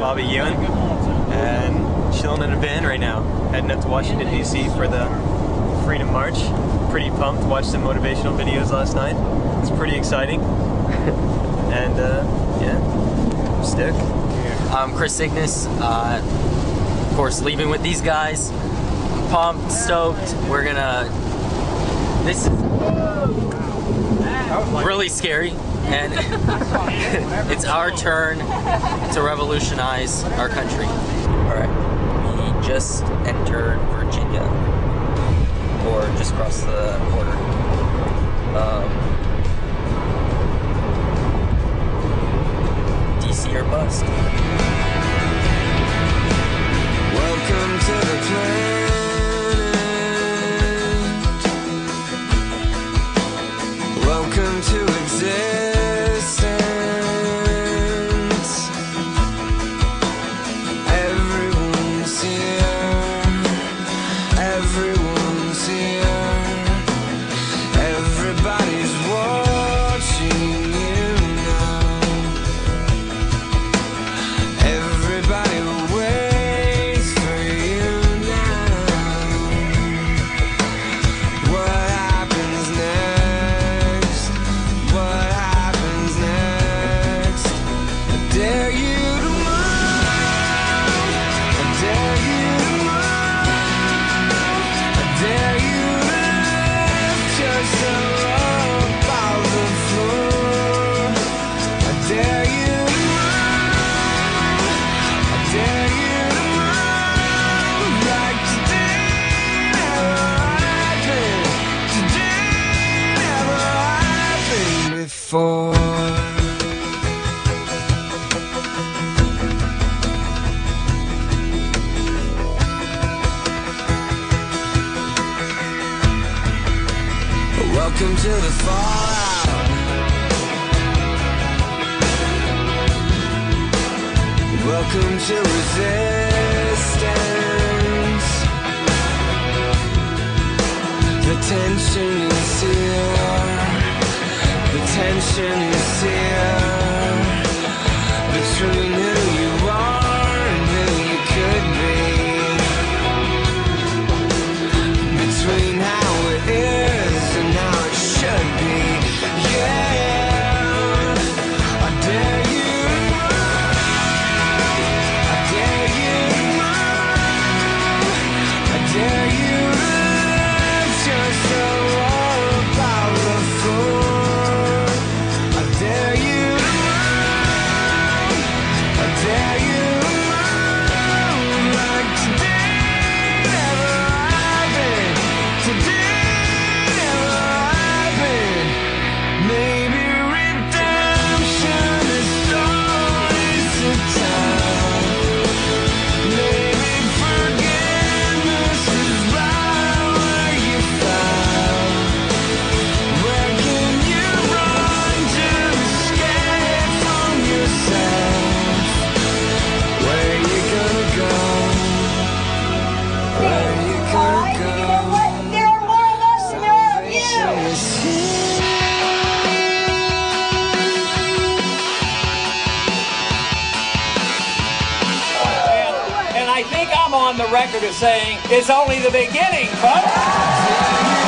Bobby Ewan, and chilling in a van right now, heading up to Washington, D.C. for the Freedom March. Pretty pumped, watched some motivational videos last night. It's pretty exciting. And yeah, I'm stoked. I'm Chris Ignis, of course leaving with these guys. I'm pumped, stoked. We're gonna, this is really scary, and it's our turn to revolutionize our country. Alright, we just entered Virginia, or just crossed the border. DC or bust. Welcome to the planet. Welcome to existence. Everyone's here. Everyone's here. Everybody's watching you now. Everybody waits for you now. What happens next? What happens next? I dare you to move. I dare you to move. I dare you to lift yourself up off the floor. I dare you to move. I dare you to move like today never happened. Today never happened before. Welcome to the fallout. Welcome to resistance. The tension is here. The tension is here. Between who you are and who you could be. Between how it is and how it should be. Yeah, I dare you to move. I dare you to move. I dare you to lift yourself up out the floor. I dare you to move. I dare you to move like today never happened. Today never happened. Maybe redemption is always a time. Maybe forgiveness is right where you found. Where can you run to escape from yourself? Where you gonna go? Where you gonna go? You know what? There are more of us than there are of you. Salvation is here. And I think I'm on the record as saying it's only the beginning, folks.